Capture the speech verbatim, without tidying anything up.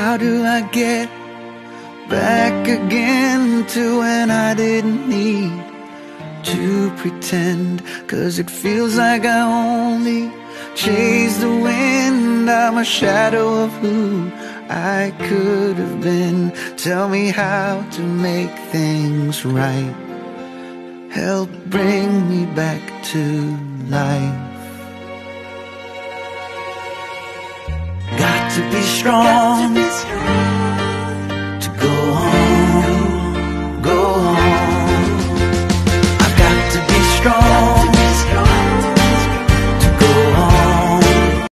How do I get back again to when I didn't need to pretend? 'Cause it feels like I only chase the wind. I'm a shadow of who I could have been. Tell me how to make things right. Help bring me back to life. Got to be strong, got to be strong.